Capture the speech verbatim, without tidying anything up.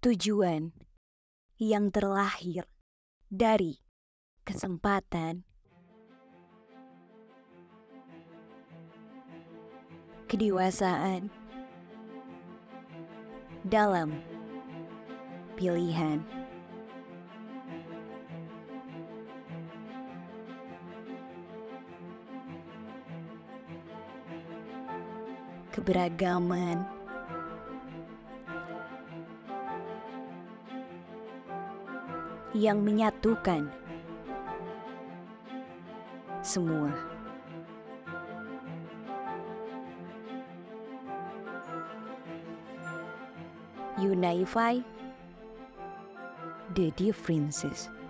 Tujuan yang terlahir dari kesempatan, kedewasaan dalam pilihan. Keberagaman yang menyatukan semua. Unify the differences.